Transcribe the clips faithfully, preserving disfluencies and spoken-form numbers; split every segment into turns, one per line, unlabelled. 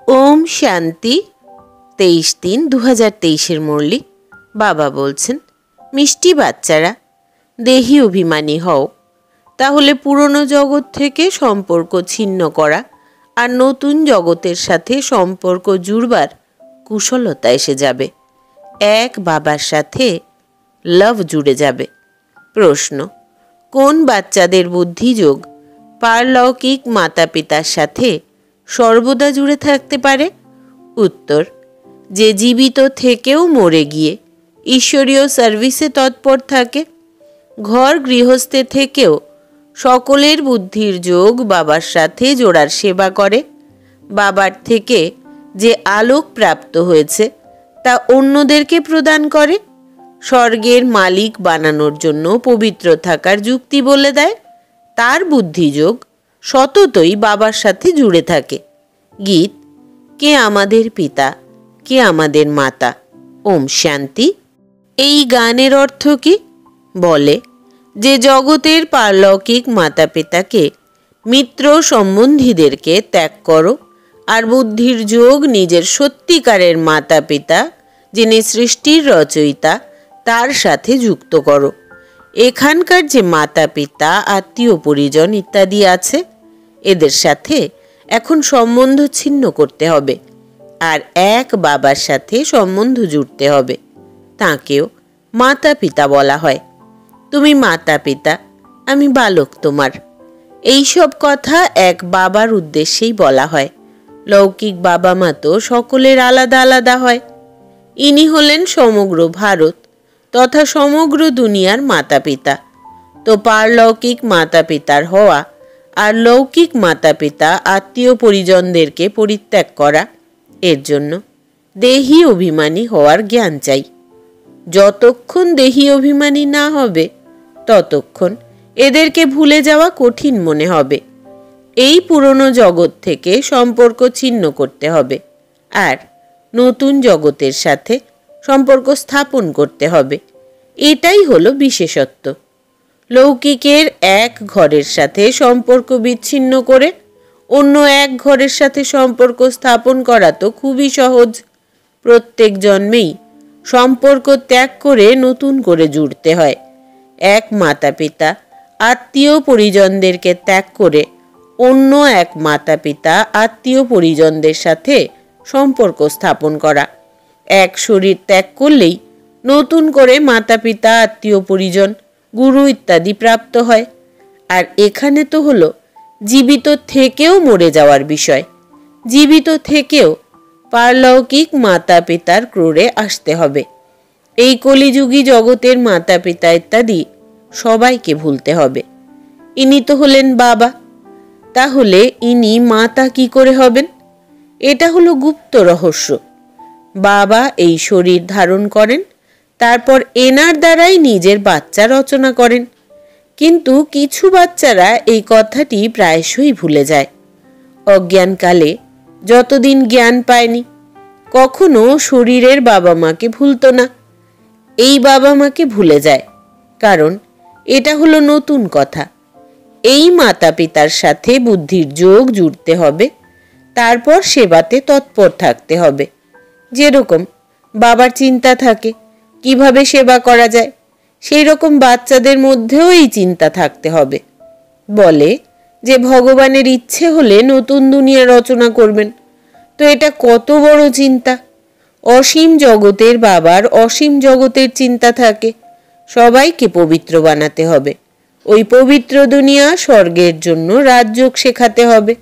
ওম শান্তি। তেইশ তিন দু হাজার তেইশের মুরলি বাবা বলছেন, মিষ্টি বাচ্চারা, দেহি অভিমানী হও, তাহলে পুরনো জগৎ থেকে সম্পর্ক ছিন্ন করা আর নতুন জগতের সাথে সম্পর্ক জুড়বার কুশলতা এসে যাবে। এক বাবার সাথে লাভ জুড়ে যাবে। প্রশ্ন, কোন বাচ্চাদের বুদ্ধিযোগ পারলৌকিক মাতা পিতার সাথে সর্বদা জুড়ে থাকতে পারে? উত্তর, যে জীবিত থেকেও মরে গিয়ে ঈশ্বরীয় সার্ভিসে তৎপর থাকে। ঘর গৃহস্থে থেকেও সকলের বুদ্ধির যোগ বাবার সাথে জোড়ার সেবা করে। বাবার থেকে যে আলোক প্রাপ্ত হয়েছে তা অন্যদেরকে প্রদান করে। স্বর্গের মালিক বানানোর জন্য পবিত্র থাকার যুক্তি বলে দেয়। তার বুদ্ধিযোগ সততই বাবার সাথে জুড়ে থাকে। গীত, কে আমাদের পিতা, কে আমাদের মাতা। ওম শান্তি। এই গানের অর্থ কি? বলে যে জগতের পারলৌকিক মাতা পিতাকে, মিত্র সম্বন্ধীদেরকে ত্যাগ করো আর বুদ্ধির যোগ নিজের সত্যিকারের মাতা পিতা, যিনি সৃষ্টির রচয়িতা, তার সাথে যুক্ত করো। এখানকার যে মাতা পিতা, আত্মীয় পরিজন ইত্যাদি আছে, এদের সাথে এখন সম্বন্ধ ছিন্ন করতে হবে আর এক বাবার সাথে সম্বন্ধ জুড়তে হবে। তাকেও মাতা পিতা বলা হয়। তুমি মাতা পিতা, আমি বালক তোমার। এই সব কথা এক বাবার উদ্দেশ্যেই বলা হয়। লৌকিক বাবা মা তো সকলের আলাদা আলাদা হয়। ইনি হলেন সমগ্র ভারত তথা সমগ্র দুনিয়ার মাতা পিতা। তো পারলৌকিক মাতা পিতার হওয়া আর লৌকিক মাতা পিতা আত্মীয় পরিজনদেরকে পরিত্যাগ করা, এর জন্য দেহি অভিমানী হওয়ার জ্ঞান চাই। যতক্ষণ দেহি অভিমানী না হবে ততক্ষণ এদেরকে ভুলে যাওয়া কঠিন মনে হবে। এই পুরনো জগৎ থেকে সম্পর্ক ছিন্ন করতে হবে আর নতুন জগতের সাথে সম্পর্ক স্থাপন করতে হবে। এটাই হলো বিশেষত্ব। লৌকিকের এক ঘরের সাথে সম্পর্ক বিচ্ছিন্ন করে অন্য এক ঘরের সাথে সম্পর্ক স্থাপন করা তো খুবই সহজ। প্রত্যেক জন্মেই সম্পর্ক ত্যাগ করে নতুন করে জুড়তে হয়। এক মাতা পিতা আত্মীয় পরিজনদেরকে ত্যাগ করে অন্য এক মাতা পিতা আত্মীয় পরিজনদের সাথে সম্পর্ক স্থাপন করা। এক শরীর ত্যাগ করলেই নতুন করে মাতা পিতা, আত্মীয় পরিজন, গুরু ইত্যাদি প্রাপ্ত হয়। আর এখানে তো হলো জীবিত থেকেও মরে যাওয়ার বিষয়। জীবিত থেকেও পারলৌকিক মাতা পিতার ক্রোড়ে আসতে হবে। এই কলিযুগী জগতের মাতা পিতা ইত্যাদি সবাইকে ভুলতে হবে। ইনি তো হলেন বাবা, তাহলে ইনি মাতা কি করে হবেন? এটা হলো গুপ্ত রহস্য। বাবা এই শরীর ধারণ করেন, তারপর এনার দ্বারাই নিজের বাচ্চা রচনা করেন। কিন্তু কিছু বাচ্চারা এই কথাটি প্রায়শই ভুলে যায়। অজ্ঞানকালে যতদিন জ্ঞান পায়নি কখনো শরীরের বাবা মাকে ভুলতো না। এই বাবা মাকে ভুলে যায়, কারণ এটা হলো নতুন কথা। এই মাতা পিতার সাথে বুদ্ধির যোগ জুড়তে হবে, তারপর সেবাতে তৎপর থাকতে হবে। যেরকম বাবার চিন্তা থাকে কিভাবে সেবা করা যায়, সেই রকম বাচ্চাদের মধ্যেও এই চিন্তা থাকতে হবে। বলে যে ভগবানের ইচ্ছে হলে নতুন দুনিয়া রচনা করবেন। তো এটা কত বড় চিন্তা! অসীম জগতের বাবার অসীম জগতের চিন্তা থাকে। সবাইকে পবিত্র বানাতে হবে। ওই পবিত্র দুনিয়া স্বর্গের জন্য রাজযোগ শেখাতে হবে।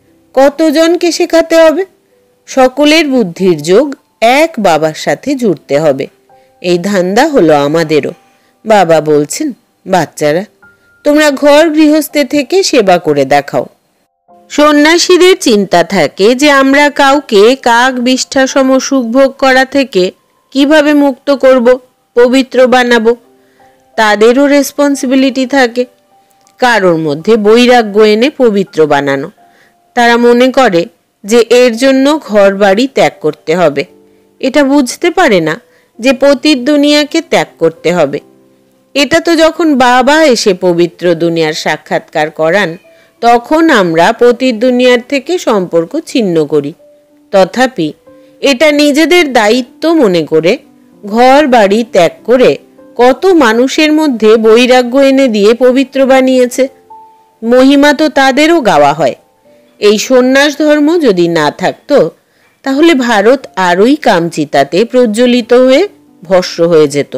কতজনকে শেখাতে হবে? সকলের বুদ্ধির যোগ এক বাবার সাথে জুড়তে হবে। এই ধান্দা হলো আমাদেরও। বাবা বলছেন, বাচ্চারা, তোমরা ঘর গৃহস্থে থেকে সেবা করে দেখাও। সন্ন্যাসীদের চিন্তা থাকে যে আমরা কাউকে কাক বিষ্ঠা সম সুখ ভোগ করা থেকে কিভাবে মুক্ত করব, পবিত্র বানাবো। তাদেরও রেসপন্সিবিলিটি থাকে কারোর মধ্যে বৈরাগ্য এনে পবিত্র বানানো। তারা মনে করে যে এর জন্য ঘর বাড়ি ত্যাগ করতে হবে। এটা বুঝতে পারে না যে পতিত দুনিয়াকে ত্যাগ করতে হবে। এটা তো যখন বাবা এসে পবিত্র দুনিয়ার সাক্ষাৎকার করান তখন আমরা পতিত দুনিয়ার থেকে সম্পর্ক ছিন্ন করি। তথাপি এটা নিজেদের দায়িত্ব মনে করে ঘর বাড়ি ত্যাগ করে কত মানুষের মধ্যে বৈরাগ্য এনে দিয়ে পবিত্র বানিয়েছে। মহিমা তো তাদেরও গাওয়া হয়। এই সন্ন্যাস ধর্ম যদি না থাকতো তাহলে ভারত আরোই কামচিতাতে প্রজ্বলিত হয়ে ভস্ম হয়ে যেত।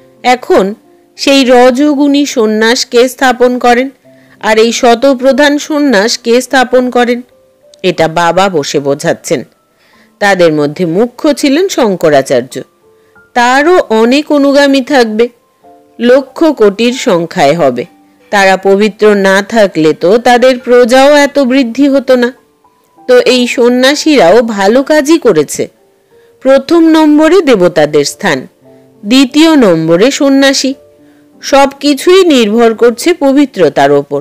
এখন সেই রজগুণী সন্ন্যাসকে স্থাপন করেন, আর এই শতপ্রধান সন্ন্যাসকে স্থাপন করেন। এটা বাবা বসে বোঝাচ্ছেন। তাদের মধ্যে মুখ্য ছিলেন শঙ্করাচার্য। তারও অনেক অনুগামী থাকবে, লক্ষ কোটির সংখ্যায় হবে। তারা পবিত্র না থাকলে তো তাদের প্রজাও এত বৃদ্ধি হতো না। তো এই সন্ন্যাসীরাও ভালো কাজই করেছে। প্রথম নম্বরে দেবতাদের স্থান, দ্বিতীয় নম্বরে সন্ন্যাসী। সব কিছুই নির্ভর করছে পবিত্রতার ওপর।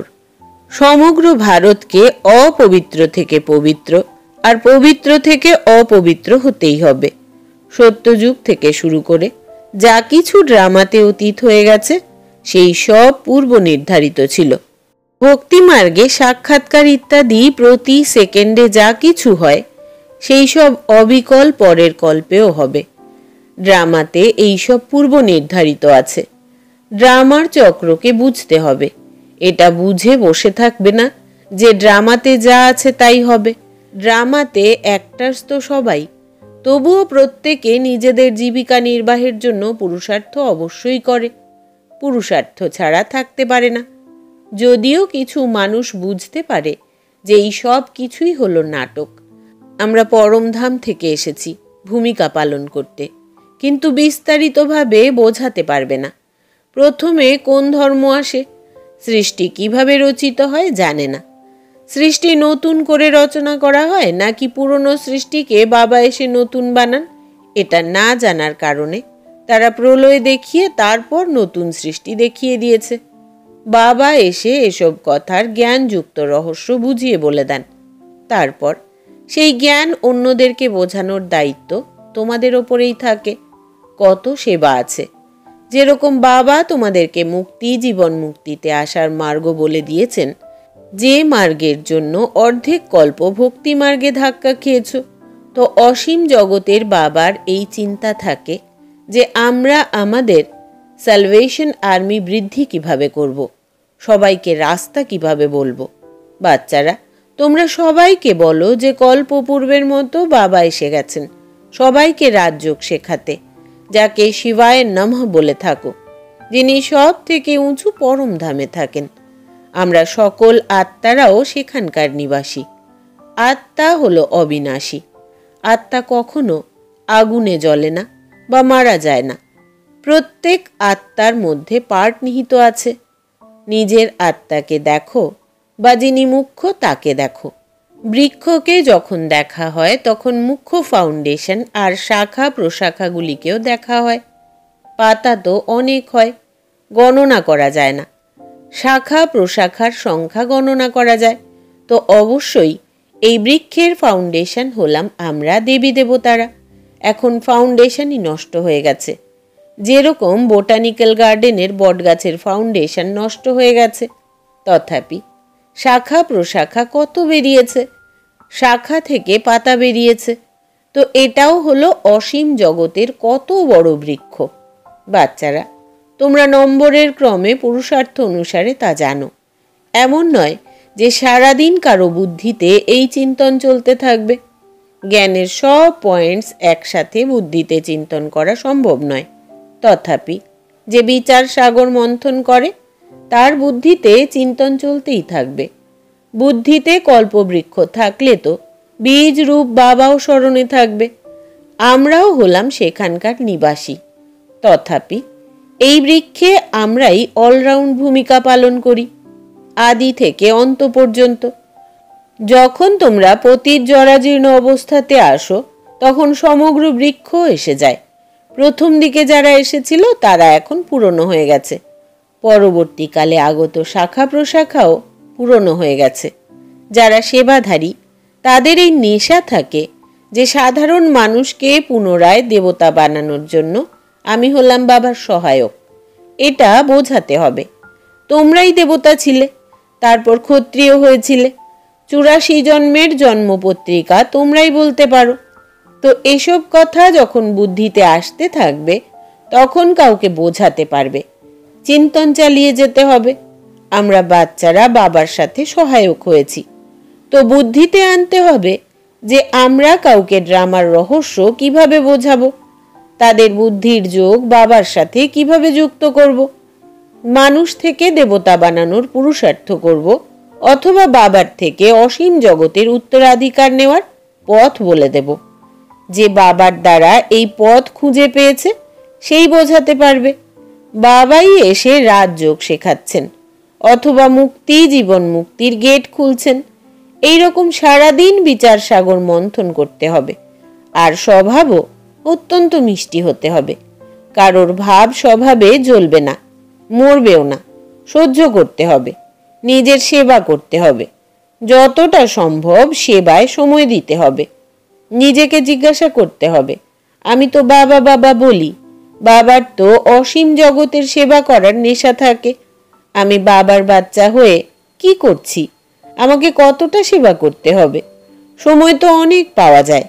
সমগ্র ভারতকে অপবিত্র থেকে পবিত্র আর পবিত্র থেকে অপবিত্র হতেই হবে। সত্যযুগ থেকে শুরু করে যা কিছু ড্রামাতে অতীত হয়ে গেছে সেই সব পূর্ব নির্ধারিত ছিল। ভক্তিমার্গে সাক্ষাৎকার ইত্যাদি প্রতি সেকেন্ডে যা কিছু হয় সেই সব অবিকল পরের কল্পেও হবে। ড্রামাতে এই সব পূর্ব নির্ধারিত আছে। ড্রামার চক্রকে বুঝতে হবে। এটা বুঝে বসে থাকবে না যে ড্রামাতে যা আছে তাই হবে। ড্রামাতে অ্যাক্টার্স তো সবাই, তবুও প্রত্যেকে নিজেদের জীবিকা নির্বাহের জন্য পুরুষার্থ অবশ্যই করে। পুরুষার্থ ছাড়া থাকতে পারে না। যদিও কিছু মানুষ বুঝতে পারে যে এই সব কিছুই হলো নাটক। আমরা পরমধাম থেকে এসেছি ভূমিকা পালন করতে, কিন্তু বিস্তারিতভাবে বোঝাতে পারবে না। প্রথমে কোন ধর্ম আসে, সৃষ্টি কিভাবে রচিত হয় জানে না। সৃষ্টি নতুন করে রচনা করা হয় নাকি পুরনো সৃষ্টিকে বাবা এসে নতুন বানান, এটা না জানার কারণে তারা প্রলয় দেখিয়ে তারপর নতুন সৃষ্টি দেখিয়ে দিয়েছে। বাবা এসে এসব কথার জ্ঞানযুক্ত রহস্য বুঝিয়ে বলে দেন। তারপর সেই জ্ঞান অন্যদেরকে বোঝানোর দায়িত্ব তোমাদের ওপরেই থাকে। কত সেবা আছে। যেরকম বাবা তোমাদেরকে মুক্তি, জীবন মুক্তিতে আসার মার্গ বলে দিয়েছেন, যে মার্গের জন্য অর্ধেক কল্প ভক্তি মার্গে ধাক্কা খেয়েছ, তো অসীম জগতের বাবার এই চিন্তা থাকে যে আমরা আমাদের সালভেশন আর্মি বৃদ্ধি কিভাবে করব, সবাইকে রাস্তা কিভাবে বলবো। বাচ্চারা, তোমরা সবাইকে বলো যে কল্প পূর্বের মতো বাবা এসে গেছেন সবাইকে রাজযোগ শেখাতে, যাকে শিবায় নমঃ বলে থাকো, যিনি সব থেকে উঁচু পরম ধামে থাকেন। আমরা সকল আত্মারাও সেখানকার নিবাসী। আত্মা হলো অবিনাশী। আত্মা কখনো আগুনে জ্বলে না বা মারা যায় না। প্রত্যেক আত্মার মধ্যে পার্ট নিহিত আছে। নিজের আত্মাকে দেখো বা যিনি মুখ্য তাকে দেখো। বৃক্ষকে যখন দেখা হয় তখন মুখ্য ফাউন্ডেশন আর শাখা প্রশাখাগুলিকেও দেখা হয়। পাতা তো অনেক হয়, গণনা করা যায় না। শাখা প্রশাখার সংখ্যা গণনা করা যায়। তো অবশ্যই এই বৃক্ষের ফাউন্ডেশন হলাম আমরা দেবী দেবতারা। এখন ফাউন্ডেশনই নষ্ট হয়ে গেছে। যেরকম বোটানিক্যাল গার্ডেনের বটগাছের ফাউন্ডেশন নষ্ট হয়ে গেছে, তথাপি শাখা প্রশাখা কত বেরিয়েছে, শাখা থেকে পাতা বেরিয়েছে। তো এটাও হলো অসীম জগতের কত বড় বৃক্ষ। বাচ্চারা, তোমরা নম্বরের ক্রমে পুরুষার্থ অনুসারে তা জানো। এমন নয় যে সারাদিন কারো বুদ্ধিতে এই চিন্তন চলতে থাকবে। জ্ঞানের সব পয়েন্টস একসাথে বুদ্ধিতে চিন্তন করা সম্ভব নয়। তথাপি যে বিচার সাগর মন্থন করে তার বুদ্ধিতে চিন্তন চলতেই থাকবে। বুদ্ধিতে কল্পবৃক্ষ থাকলে তো বীজ রূপ বাবাও স্মরণে থাকবে। আমরাও হলাম সেখানকার নিবাসী। তথাপি এই বৃক্ষে আমরাই অলরাউন্ড ভূমিকা পালন করি, আদি থেকে অন্ত পর্যন্ত। যখন তোমরা পতির জরাজীর্ণ অবস্থাতে আসো তখন সমগ্র বৃক্ষ এসে যায়। প্রথম দিকে যারা এসেছিল তারা এখন পুরনো হয়ে গেছে। পরবর্তীকালে আগত শাখা প্রশাখাও পুরনো হয়ে গেছে। যারা সেবাধারী তাদের এই নেশা থাকে যে সাধারণ মানুষকে পুনরায় দেবতা বানানোর জন্য আমি হলাম বাবার সহায়ক। এটা বোঝাতে হবে। তোমরাই দেবতা ছিলে, তারপর ক্ষত্রিয় হয়েছিলে, চুরাশি জন্মের জন্মপত্রিকা তোমরাই বলতে পারো। তো এসব কথা যখন বুদ্ধিতে আসতে থাকবে তখন কাউকে বোঝাতে পারবে, চিন্তন চালিয়ে যেতে হবে। আমরা বাচ্চারা বাবার সাথে সহায়ক হয়েছি, তো বুদ্ধিতে আনতে হবে যে আমরা কাউকে ড্রামার রহস্য কিভাবে বোঝাবো, তাদের বুদ্ধির যোগ বাবার সাথে কিভাবে যুক্ত করব, মানুষ থেকে দেবতা বানানোর পুরুষার্থ করব, অথবা বাবার থেকে অসীম জগতের উত্তরাধিকার নেওয়ার পথ বলে দেব। যে বাবার দ্বারা এই পথ খুঁজে পেয়েছে সেই বোঝাতে পারবে। বাবাই এসে রাজযোগ শেখাচ্ছেন, অথবা মুক্তি জীবন মুক্তির গেট খুলছেন। এইরকম সারাদিন বিচার সাগর মন্থন করতে হবে। আর স্বভাবও অত্যন্ত মিষ্টি হতে হবে। কারোর ভাব স্বভাবে জ্বলবে না, মরবেও না। সহ্য করতে হবে, নিজের সেবা করতে হবে, যতটা সম্ভব সেবায় সময় দিতে হবে। নিজেকে জিজ্ঞাসা করতে হবে, আমি তো বাবা বাবা বলি, বাবার তো অসীম জগতের সেবা করার নেশা থাকে। আমি বাবার বাচ্চা হয়ে কি করছি? আমাকে কতটা সেবা করতে হবে? সময় তো অনেক পাওয়া যায়।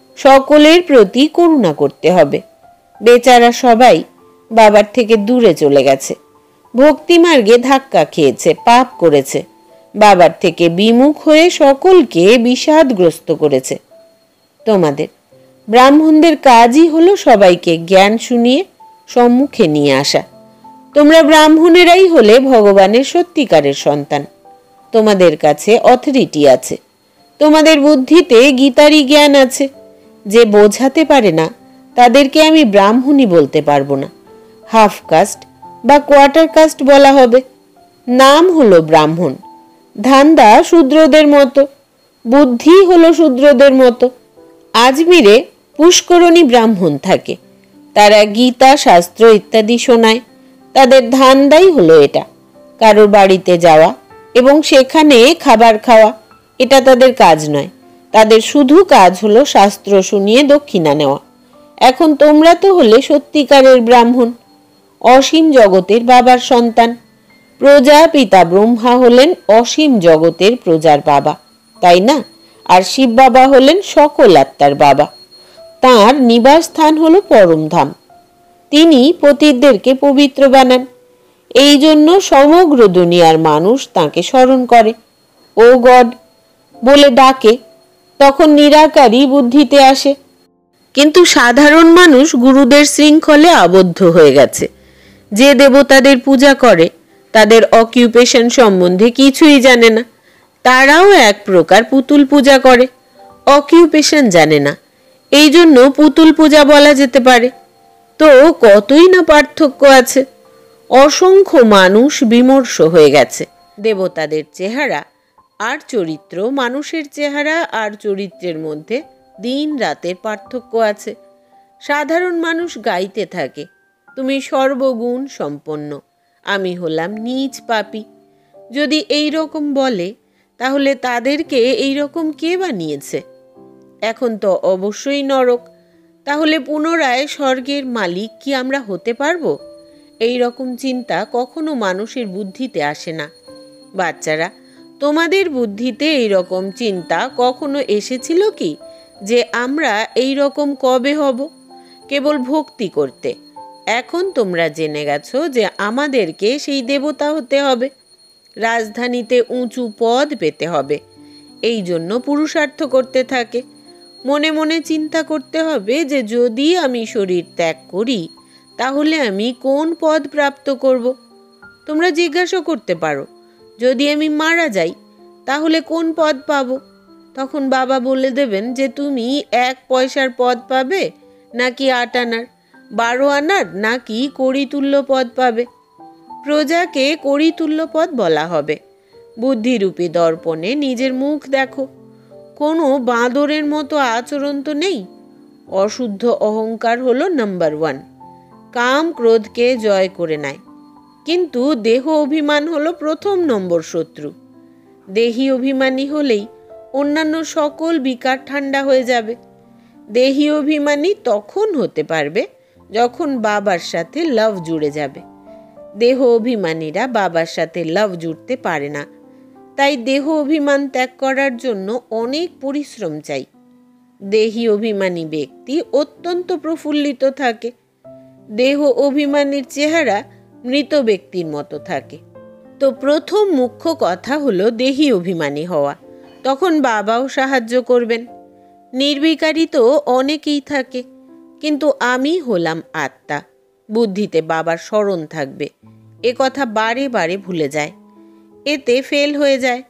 সকলের প্রতি করুণা করতে হবে। বেচারা সবাই বাবার থেকে দূরে চলে গেছে, ভক্তিমার্গে ধাক্কা খেয়েছে, পাপ করেছে, বাবার থেকে বিমুখ হয়ে সকলকে বিষাদগ্রস্ত করেছে। তোমাদের ব্রাহ্মণদের কাজই হলো সবাইকে জ্ঞান শুনিয়ে সম্মুখে নিয়ে আসা। তোমরা ব্রাহ্মণেরাই হলে ভগবানের সত্যিকারের সন্তান। তোমাদের কাছে অথরিটি আছে, তোমাদের বুদ্ধিতে গীতারই জ্ঞান আছে। যে বোঝাতে পারে না তাদেরকে আমি ব্রাহ্মণই বলতে পারবো না, হাফ কাস্ট বা কোয়ার্টার কাস্ট বলা হবে। নাম হলো ব্রাহ্মণ, ধান্দা শূদ্রদের মতো, বুদ্ধি হলো শূদ্রদের মতো। আজমিরে পুষ্করণী ব্রাহ্মণ থাকে, তারা গীতা শাস্ত্র ইত্যাদি শোনায়। তাদের ধান্দাই হলো এটা, কারোর বাড়িতে যাওয়া এবং সেখানে খাবার খাওয়া, এটা তাদের কাজ নয়। তাদের শুধু কাজ হলো শাস্ত্র শুনিয়ে দক্ষিণা নেওয়া। এখন তোমরা তো হলে সত্যিকারের ব্রাহ্মণ, অসীম জগতের বাবার সন্তান। প্রজাপিতা ব্রহ্মা হলেন অসীম জগতের প্রজার বাবা, তাই না? আর শিব বাবা হলেন সকল আত্মার বাবা। তাঁর নিবাস স্থান হলো পরমধাম। তিনি পতিতদেরকে পবিত্র বানান। এই জন্য সমগ্র দুনিয়ার মানুষ তাঁকে স্মরণ করে, ও গড বলে ডাকে। তখন নিরাকারই বুদ্ধিতে আসে। কিন্তু সাধারণ মানুষ গুরুদের শৃঙ্খলে আবদ্ধ হয়ে গেছে। যে দেবতাদের পূজা করে তাদের অকিউপেশন সম্বন্ধে কিছুই জানে না। তারাও এক প্রকার পুতুল পূজা করে, অকিউপেশন জানে না। এই জন্য পুতুল পূজা বলা যেতে পারে। তো কতই না পার্থক্য আছে। অসংখ্য মানুষ বিমর্ষ হয়ে গেছে। দেবতাদের চেহারা আর চরিত্র, মানুষের চেহারা আর চরিত্রের মধ্যে দিন রাতের পার্থক্য আছে। সাধারণ মানুষ গাইতে থাকে, তুমি সর্বগুণ সম্পন্ন, আমি হলাম নীচ পাপী। যদি এই রকম বলে তাহলে তাদেরকে এই রকম কে বানিয়েছে? এখন তো অবশ্যই নরক। তাহলে পুনরায় স্বর্গের মালিক কি আমরা হতে পারবো? এই রকম চিন্তা কখনো মানুষের বুদ্ধিতে আসে না। বাচ্চারা, তোমাদের বুদ্ধিতে এই রকম চিন্তা কখনো এসেছিল কি যে আমরা এই রকম কবে হব? কেবল ভক্তি করতে। এখন তোমরা জেনে গেছো যে আমাদেরকে সেই দেবতা হতে হবে, রাজধানীতে উঁচু পদ পেতে হবে। এই জন্য পুরুষার্থ করতে থাকে। মনে মনে চিন্তা করতে হবে যে যদি আমি শরীর ত্যাগ করি তাহলে আমি কোন পদ প্রাপ্ত করব। তোমরা জিজ্ঞাসা করতে পারো, যদি আমি মারা যাই তাহলে কোন পদ পাবো? তখন বাবা বলে দেবেন যে তুমি এক পয়সার পদ পাবে, নাকি আট আনার, বারো আনার, নাকি কড়িতুল্য পদ পাবে। প্রজাকে কড়িতুল্য পদ বলা হবে। বুদ্ধিরূপী দর্পণে নিজের মুখ দেখো। কোনো বাঁদরের মতো আচরণ তো নেই। অশুদ্ধ অহংকার হলো নাম্বার ওয়ান, কাম ক্রোধকে জয় করে নেয়। কিন্তু দেহ অভিমান হলো প্রথম নম্বর শত্রু। দেহি অভিমানী হলেই অন্যান্য সকল বিকার ঠান্ডা হয়ে যাবে। দেহি অভিমানী তখন হতে পারবে যখন বাবার সাথে লাভ জুড়ে যাবে। দেহ অভিমানীরা বাবার সাথে লাভ জুড়তে পারে না। তাই দেহ অভিমান ত্যাগ করার জন্য অনেক পরিশ্রম চাই। দেহী অভিমানী ব্যক্তি অত্যন্ত প্রফুল্লিত থাকে। দেহ অভিমানীর চেহারা মৃত ব্যক্তির মতো থাকে। তো প্রথম মুখ্য কথা হলো দেহী অভিমানী হওয়া। তখন বাবাও সাহায্য করবেন। নির্বিকারী তো অনেকেই থাকে, কিন্তু আমি হলাম আত্মা। বুদ্ধিতে বাবার স্মরণ থাকবে, এ কথা বারে বারে ভুলে যায়, এতে ফেল হয়ে যায়।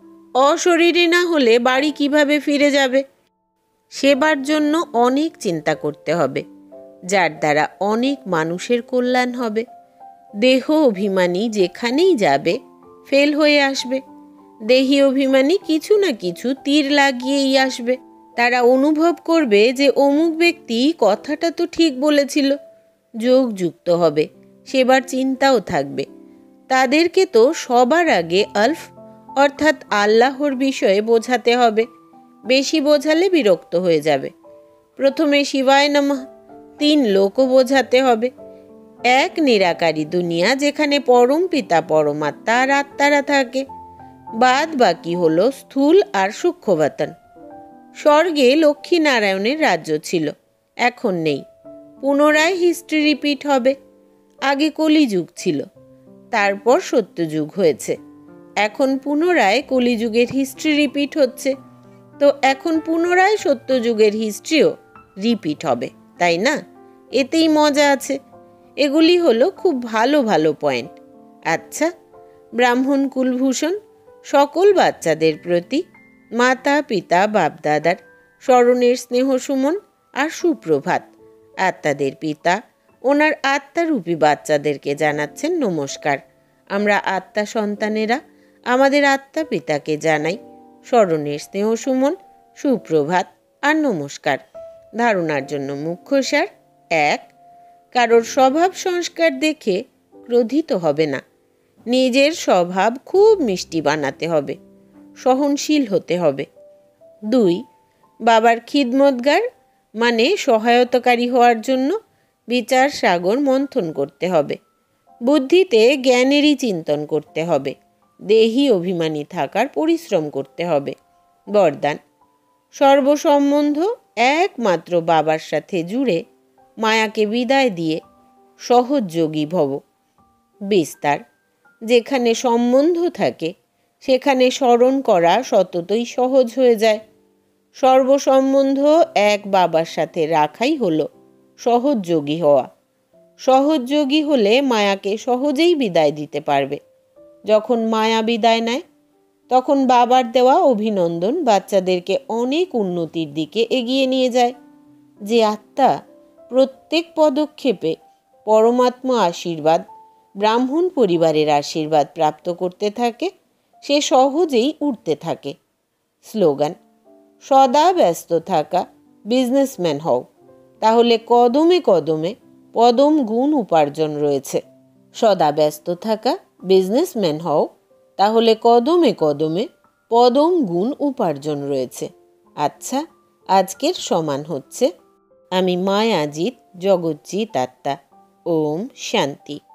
অশরীরী না হলে বাড়ি কিভাবে ফিরে যাবে? সেবার জন্য অনেক চিন্তা করতে হবে, যার দ্বারা অনেক মানুষের কল্যাণ হবে। দেহ অভিমানী যেখানেই যাবে ফেল হয়ে আসবে। দেহী অভিমানী কিছু না কিছু তীর লাগিয়েই আসবে। তারা অনুভব করবে যে অমুক ব্যক্তি কথাটা তো ঠিক বলেছিল, যোগ যুক্ত হবে, সেবার চিন্তাও থাকবে। তাদেরকে তো সবার আগে আলফ অর্থাৎ আল্লাহর বিষয়ে বোঝাতে হবে। বেশি বোঝালে বিরক্ত হয়ে যাবে। প্রথমে শিবায় নমঃ তিন লোকও বোঝাতে হবে। এক নিরাকারী দুনিয়া যেখানে পরম পিতা পরমাত্মা আর আত্মারা থাকে। বাদ বাকি হলো স্থূল আর সূক্ষ্মবাতন। স্বর্গে লক্ষ্মীনারায়ণের রাজ্য ছিল, এখন নেই। পুনরায় হিস্ট্রি রিপিট হবে। আগে কলিযুগ ছিল, তারপর সত্যযুগ হয়েছে। এখন পুনরায় কলিযুগের হিস্ট্রি রিপিট হচ্ছে। তো এখন পুনরায় সত্যযুগের হিস্ট্রিও রিপিট হবে, তাই না? এতেই মজা আছে। এগুলি হলো খুব ভালো ভালো পয়েন্ট। আচ্ছা, ব্রাহ্মণ কুলভূষণ সকল বাচ্চাদের প্রতি মাতা পিতা বাপদাদার স্মরণের স্নেহ সুমন আর সুপ্রভাত। আত্মাদের পিতা ওনার আত্মারূপী বাচ্চাদেরকে জানাচ্ছেন নমস্কার। আমরা আত্মা সন্তানেরা আমাদের আত্মা পিতাকে জানাই স্মরণের স্নেহ সুমন, সুপ্রভাত আর নমস্কার। ধারণার জন্য মুখ্য সার: এক, কারোর স্বভাব সংস্কার দেখে ক্রোধিত হবে না। নিজের স্বভাব খুব মিষ্টি বানাতে হবে, সহনশীল হতে হবে। দুই, বাবার খিদমতগার মানে সহায়তাকারী হওয়ার জন্য বিচার সাগর মন্থন করতে হবে। বুদ্ধিতে জ্ঞানেরই চিন্তন করতে হবে। দেহী অভিমানী থাকার পরিশ্রম করতে হবে। বরদান: সর্বসম্বন্ধ একমাত্র বাবার সাথে জুড়ে মায়াকে বিদায় দিয়ে সহযোগী ভব। বিস্তার: যেখানে সম্বন্ধ থাকে সেখানে স্মরণ করা সততই সহজ হয়ে যায়। সর্বসম্বন্ধ এক বাবার সাথে রাখাই হলো সহযোগী হওয়া। সহযোগী হলে মায়াকে সহজেই বিদায় দিতে পারবে। যখন মায়া বিদায় নেয় তখন বাবার দেওয়া অভিনন্দন বাচ্চাদেরকে অনেক উন্নতির দিকে এগিয়ে নিয়ে যায়। যে আত্মা প্রত্যেক পদক্ষেপে পরমাত্মা আশীর্বাদ, ব্রাহ্মণ পরিবারের আশীর্বাদ প্রাপ্ত করতে থাকে, সে সহজেই উঠতে থাকে। স্লোগান: সদা ব্যস্ত থাকা বিজনেসম্যান হও, তাহলে কদমে কদমে পদম গুণ উপার্জন রয়েছে। সদা ব্যস্ত থাকা বিজনেসম্যান হও, তাহলে কদমে কদমে পদম গুণ উপার্জন রয়েছে। আচ্ছা, আজকের সমান হচ্ছে আমি মায়াজিৎ জগজ্জিৎ আত্মা। ওম শান্তি।